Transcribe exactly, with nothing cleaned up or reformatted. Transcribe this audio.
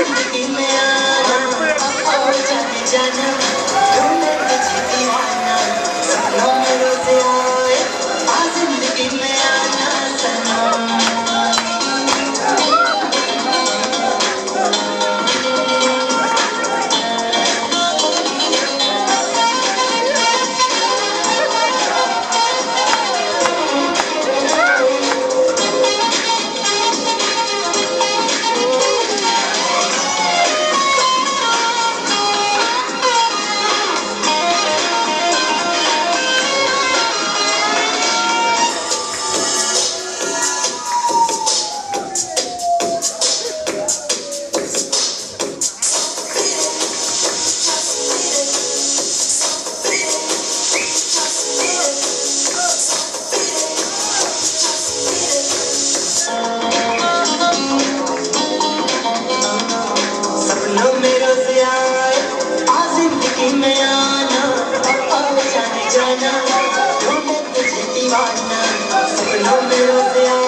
जिंदगी में आना आओ जाने जाना ढूंढे तुझे दीवाना सपनों में रोज आए आ जिंदगी में आना सनम। जाना ढूंढे तुझे दीवाना सपनों में रोज